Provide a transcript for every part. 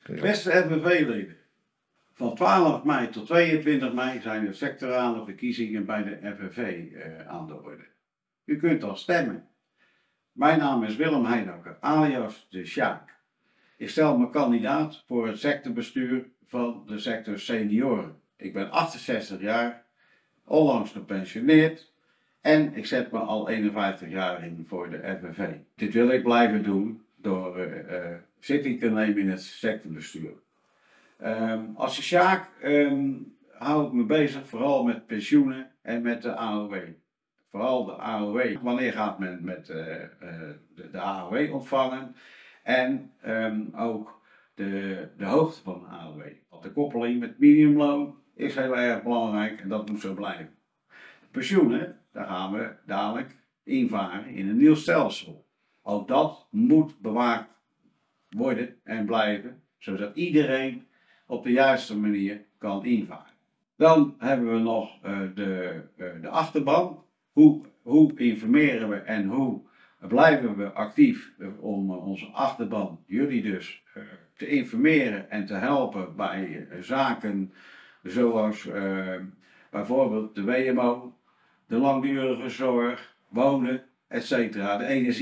Beste FNV-leden, van 12 mei tot 22 mei zijn er sectorale verkiezingen bij de FNV aan de orde. U kunt al stemmen. Mijn naam is Willem Heidakker, alias de Sjaak. Ik stel me kandidaat voor het sectorbestuur van de sector senioren. Ik ben 68 jaar, onlangs gepensioneerd en ik zet me al 51 jaar in voor de FNV. Dit wil ik blijven doen door zitting te nemen in het sectorbestuur. Als de Sjaak hou ik me bezig vooral met pensioenen en met de AOW. Vooral de AOW. Wanneer gaat men met de AOW ontvangen? En ook de hoogte van de AOW. Want de koppeling met minimumloon is heel erg belangrijk en dat moet zo blijven. Pensioenen, daar gaan we dadelijk invaren in een nieuw stelsel. Ook dat moet bewaakt worden en blijven, zodat iedereen op de juiste manier kan invaren. Dan hebben we nog de achterban. Hoe informeren we en hoe blijven we actief om onze achterban, jullie dus, te informeren en te helpen bij zaken zoals bijvoorbeeld de WMO, de langdurige zorg, wonen, etc. De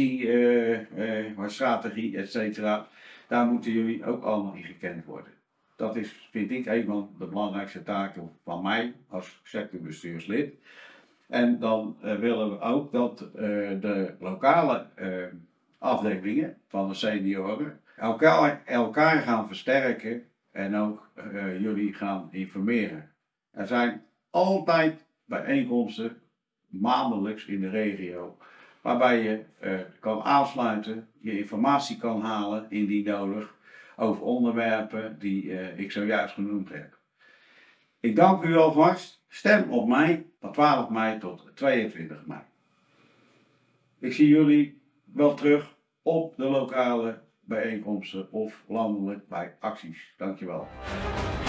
energiestrategie, etc. Daar moeten jullie ook allemaal in gekend worden. Dat is, vind ik, een van de belangrijkste taken van mij als sectorbestuurslid. En dan willen we ook dat de lokale afdelingen van de senioren elkaar gaan versterken en ook jullie gaan informeren. Er zijn altijd bijeenkomsten, maandelijks in de regio, waarbij je kan aansluiten, je informatie kan halen indien nodig over onderwerpen die ik zojuist genoemd heb. Ik dank u alvast. Stem op mij van 12 mei tot 22 mei. Ik zie jullie wel terug op de lokale bijeenkomsten of landelijk bij acties. Dankjewel.